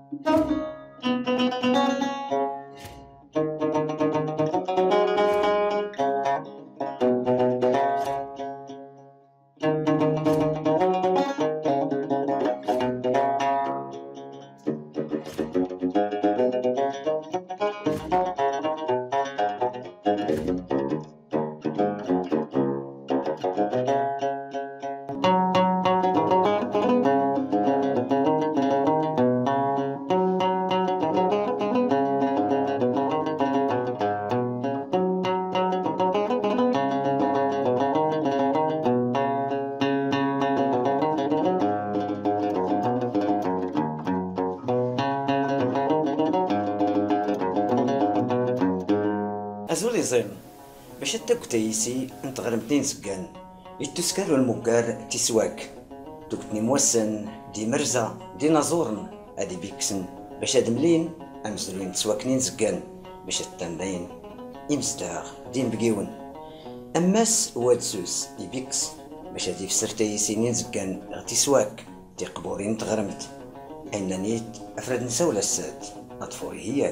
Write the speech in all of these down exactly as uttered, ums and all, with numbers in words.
أزولي زين باش تاك تايسي انت غرمتين سكان يتسكال والمكار تسواك دوكتني موسن دي مرزا دي نازورن ادي بيكسن باش هاد ملين امزلوين تسواكنين سكان باش التنبين امستاغ دين بقيون اماس وادسوس يبيكس باش هادي فسر تايسينين سكان تسواك دي قبورين تغرمت اين نيت افراد نساولا الساد اطفوري هيان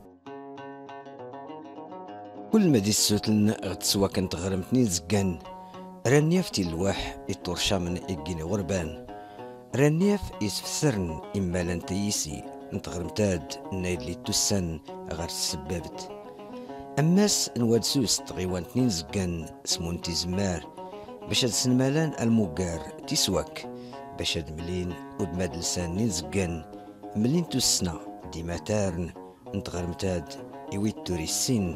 كل ما دي السوتلن غتسوا كانت غرمتني زكان رانياف تي الواح يطرشا من إيكيني غربان رانياف يسفسرن إما لان تيسي نتغرمتاد نايد لي توسان غير السبابت أماس نوادسوس تغيوان تنين زكان سمون تيزمار باش هاد سنمالان الموكار تيسواك باش هاد ملين ودماد لسان نين زكان ملين توسنا ديما تارن نتغرمتاد إويت توريسين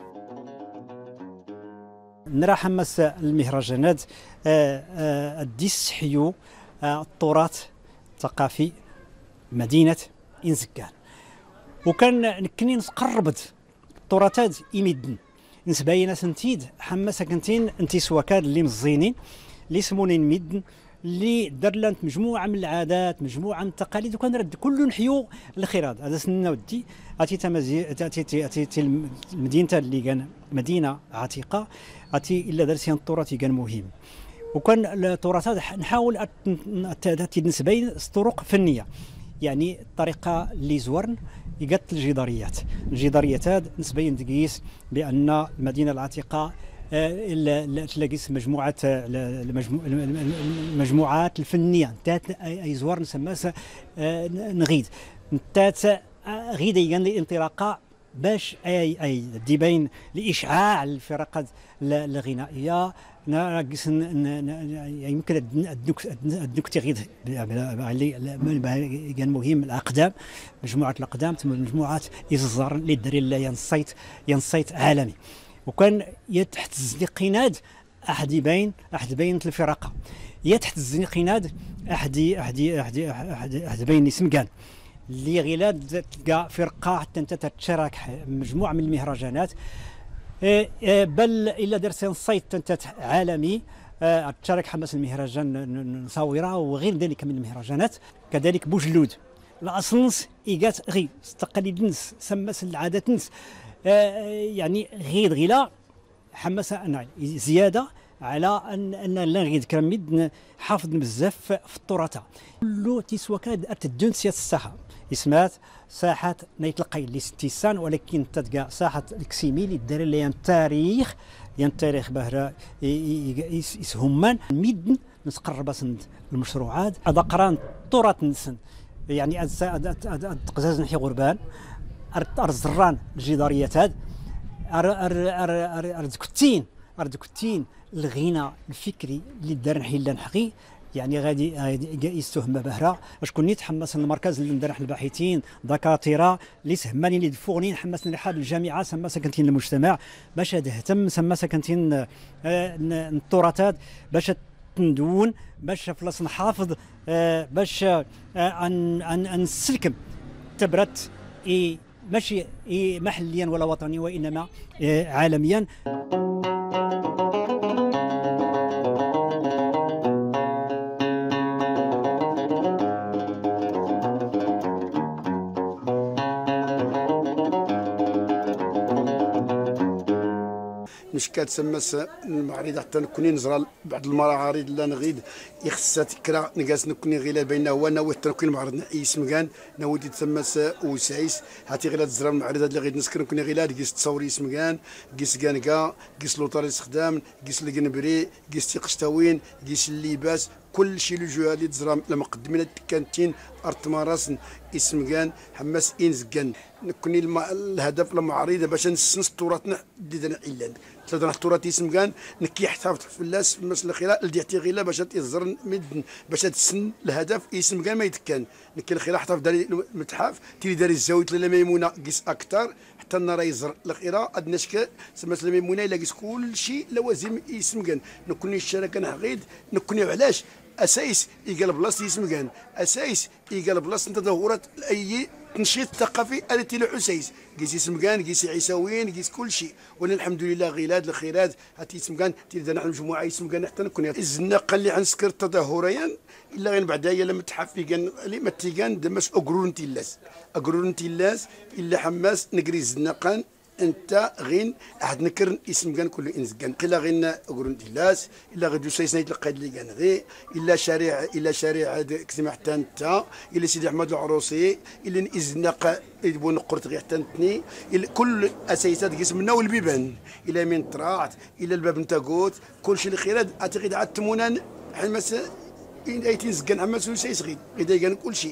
نرى حماس المهرجانات الديس حيو التراث الثقافي مدينة إنزكان وكان نكني نقربت التراثات إميدن نسباينا سنتيد حماس كنتين انتي سواكاد اللي مزينين اللي سمونين ميدن اللي دار لانت مجموعه من العادات مجموعه من التقاليد وكان رد كل نحيو الخيرات هذا سننا ودي اتي تمازي اتي اتي المدينه اللي كان مدينه عتيقه اتي الا درسيان التراث كان مهم وكان التراثات نحاول نسبين طرق فنيه يعني الطريقه اللي زورن يقت الجداريات الجداريات هذا نسبين تقيس بان المدينه العتيقه تلاقيس مجموعه المجموعات الفنيه تات اي زوار نسماها نغيد تات غيد يغني انطلاقه باش اي اي ديبين لاشعاع الفرق الغنائيه ناقص يمكن النكته غير اللي كان مهم الاقدام مجموعه الاقدام ثم مجموعات يززر اللي داري لا ينصيت ينصيت عالمي وكان تحت الزنقيناد احد يبين احد بين الفرقه يا تحت الزنقيناد احد احد احد احد, أحد بين اسمكان اللي غيلاد تلقى فرقه حتى انت تتشارك مجموعه من المهرجانات بل الا درسين صيت انت عالمي تشارك حماس المهرجان نصاوره وغير ذلك من المهرجانات كذلك بوجلود الاصنص ايجات غي تقاليد نس سماس العادات نس يعني غير غيلا حماس زياده على ان ان لا غير كرميد حافظ بزاف في التراث كله تيسواكاد ارتدون سياسه الساحه اسمات ساحه نيت القيل اللي ستيسان ولكن تلقى ساحه الكسيمي اللي دار لها التاريخ يعني التاريخ بهرا يسهمان ميدن نتقرب سند المشروعات هذا قران تراث نسن يعني قزاز نحي غربان ارزران الجداريات هاد ارزكتين ارزكتين الغنى الفكري اللي دار نحيلا نحقي يعني غادي يستهم بهرا شكون اللي تحمس المركز اللي ندرح الباحثين دكاتره اللي سهمانين اللي دفونين حمسنا لحال الجامعه سما سكنتين المجتمع باش تهتم سما سكنتين التراثات باش ندون باش فلاس نحافظ باش ان نسلكم تبرت ماشي محليا ولا وطنيا وانما عالميا. مش كتسمى المعرضه حتى نكوني نزرى بعض المعارض لا نغيد يخصها تكرا نقاس نكوني غير بين هو ناوي حتى نكون معرض اي سمكان ناوي تسمى وسعيس هاتي غير تزرى المعرضه اللي غيد نسكر نكوني غير قيس تصوري سمكان قيس كانكا قيس لوطاري استخدام قيس القنبري قيس تيقشتاوين قيس اللباس كل شيء لجوها اللي تزرى لما قدمنا كانتين ارت مراسن اسم كان حماس انزكان نكوني الهدف لما عريضه باش نسنس تراثنا ديدنا الا ثلاثه التراث اسم كان نكي حتى في الفلاس في المساله الاخيره لديتي غيلا باش تزر مدن باش تسن الهدف اسم كان ما يتكان نكي الاخيره حتى في داري المتحف تيري داري الزاويه لاله ميمونه قيس اكثر حتى النهار يزر الاخيره ادناش سمات ميمونه الا قيس كل شيء لوازم اسم كان نكوني الشركه نحغيد نكوني علاش اساس يقال بلاصه يسمى كان اساس يقال بلاصه تظاهرات اي تنشيط ثقافي التي لعسيس قيس يسمى كان قيس عيساويين قيس كل شيء وانا الحمد لله غيلاد الخيرات هاتي يسمى كان تيدا نحن مجموعه يسمى كان حتى نكون الزناقه اللي غنسكر تظاهريا الا غير بعدا هي لما تحفي كان اللي ما تيكان دمس اقرون تيلاس اقرون تيلاس الا حماس نقري الزناقان انت غين احد نكر اسم كان كل انزكان الا غين اقرون تيلاس الا غدو سايسنا يتلقى اللي كان غي الا شارع الا شارع كسمه حتى انت الا سيدي احمد العروسي الا ازنق يبون قرت غير حتى نتني كل اساسات قسمنا والبيبان الا من طرات الا الباب نتا قوت كل شيء الخيرات اعتقد عاد تمونا حماس ان ايتين زكان حماس وسايس غير اذا كان كل شيء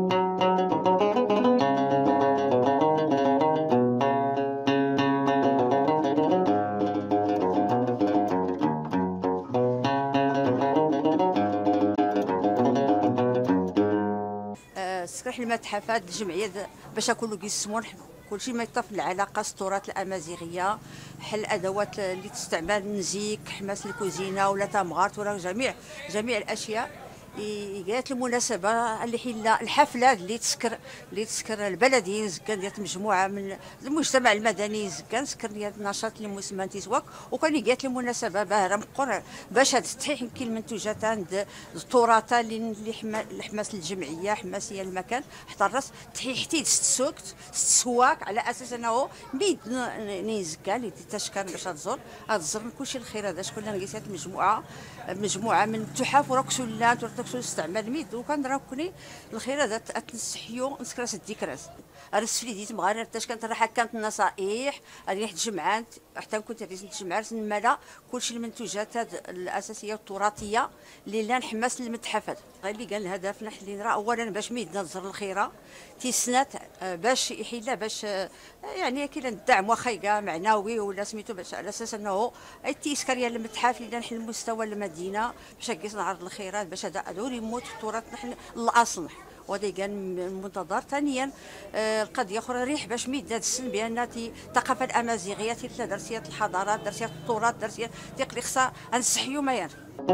تسكرح المتحفات الجمعيه باش كله كيسمون كلشي ما يطف العلاقه التراث الامازيغيه حل ادوات اللي تستعمل نزيك حماس الكوزينه ولا تمغارت ولا جميع جميع الاشياء جات المناسبه اللي حلا الحفله اللي تسكر اللي تسكر البلديين زكان ديال مجموعه من المجتمع المدني زكان سكر ديال النشاط اللي مسمى تيسواك وكان جات المناسبه باهره مقر باش تصحيح يمكن المنتوجات عند التراث اللي اللي حماس الجمعيه حماسيه المكان حتى الراس تحيحتي ست سواك على اساس انه بيد نيزكا اللي تشكر باش تزور تزور كلشي الخير هذا شكون نقيسات مجموعه مجموعه من التحف وراكسولات ورتكسو استعمال ميد وكان راكوني الخير هذا تنسحيو نسكراس الذكريات رسفلي ديت مغارر حتى كانت راح كانت النصائح ريحه جمعات حتى كنت ريحه الجمعات نمالا كلشي المنتوجات الاساسيه التراثيه اللي لا نحماس للمتحفات غير اللي قال الهدف نحن اللي نرى اولا باش ميدنا نزر الخيره تيسنات باش يحيلا باش يعني كاين الدعم واخا معنوي ولا سميتو باش على اساس انه تيسكريا المتحف اللي نحن المستوى المدينه باش كيس نعرض الخيرات باش هذا دوري يموت التراث نحن الاصل وهذا كان المنتظر. ثانيا القضيه اخرى ريح باش ميد هذا السن بان الثقافه الامازيغيه تيتلا درسيات الحضارات درسيات التراث درسيات تيقلي خصها نسحيو ميان.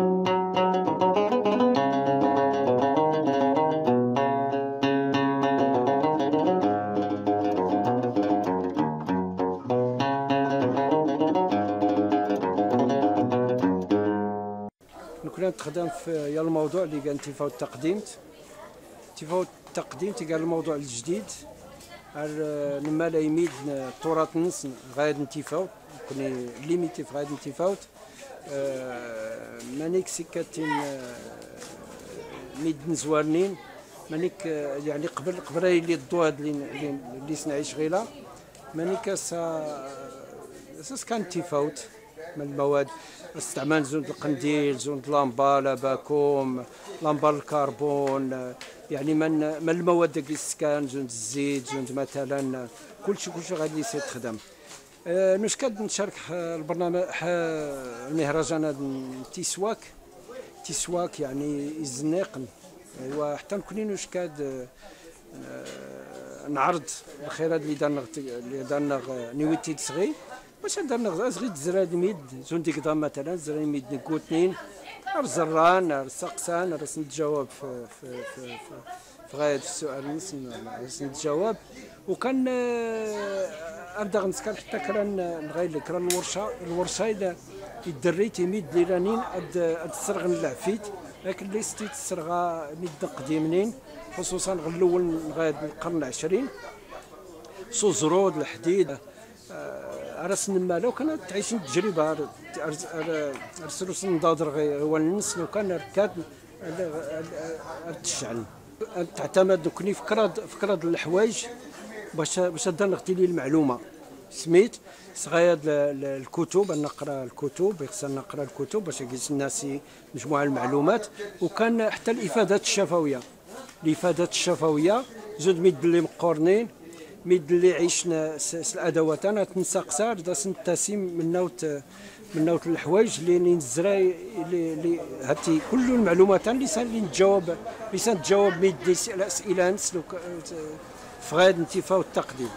كنا نتخدم في يا الموضوع اللي قال انتفاع التقديم انتفاع التقديم تيقال الموضوع الجديد لما لا يميد التراث نص غايد انتفاع كوني ليميتي في غايد انتفاع مانيك سكاتين ميد زوارنين مانيك يعني قبل قبل اللي الضوء اللي اللي صنعي شغيله مانيك سا اساس كان تيفاوت من المواد استعمال زون القنديل زون لامبا لاباكوم لامبا الكربون يعني من من المواد ديال السكان زون الزيت زون مثلا كلشي كلشي غادي يتخدم. أه نش كاد نشارك البرنامج المهرجان تيسواك تيسواك يعني الزناق ايوا حتى نكوني نش كاد أه نعرض الخيرات اللي دارنا اللي دارنا نيويتي تصغي واش درنا صغير زراد ميد زون ديك ضام مثلا زراد ميد نكوتنين الزران السقسان راس نتجاوب في في في في غايه السؤال راس نتجاوب وكان ابدا غنسكر حتى كران نغير كران الورشه الورشه اذا الدري تيميد ليرانين اد السرغ العفيت لكن اللي ستيت السرغه ميد قديمين خصوصا الاول لغايه القرن العشرين سوزرود الحديد راس نماله وكانت تعيش تجربه ارسلوا صندادر هو الناس لو كان ركاد الشعل تعتمد كوني فكره فكره الحوايج باش باش نغطي لي المعلومه سميت صغير الكتب نقرا الكتب خصنا نقرا الكتب باش يجلس الناس مجموعه المعلومات وكان حتى الافادات الشفويه الافادات الشفويه زود ميد اللي مقورنين ميد اللي عيشنا الادوات انا تنسقسا دا سنتسم من نوت من نوت الحوايج اللي نزرا اللي هاتي كل المعلومات اللي سان اللي نتجاوب اللي سان تجاوب ميد الاسئله نسلو فغاد انتفاء والتقديم.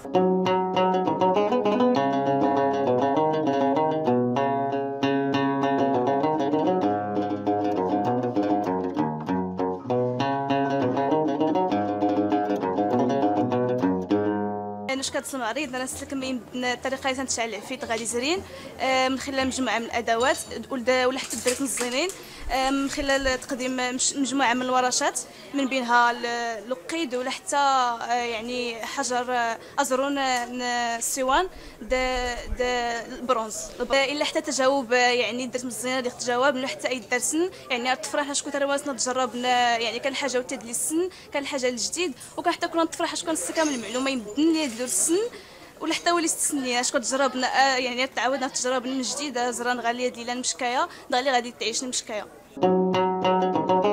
واش كتصنع عريض انا سلك من الطريقه اللي تنتشعل فيت غادي زرين من خلال مجموعه من الادوات ولا حتى الدرك مزينين من خلال تقديم مجموعه من الورشات من بينها اللقيد ولا حتى يعني حجر ازرون السيوان د د البرونز الا حتى تجاوب يعني درت مزيانه اللي تجاوب ولا حتى اي درسن يعني تفرح شكون رواسنا تجربنا يعني كان حاجه وتدلي السن كان حاجه الجديد وكان حتى كنا نتفرح شكون كامل المعلومه يمدن لي ديال السن ولا حتى ولي ستسني اش كتجربنا يعني تعاودنا تجربنا من جديد زران غاليه ديال المشكايه غالي غادي تعيش المشكايه.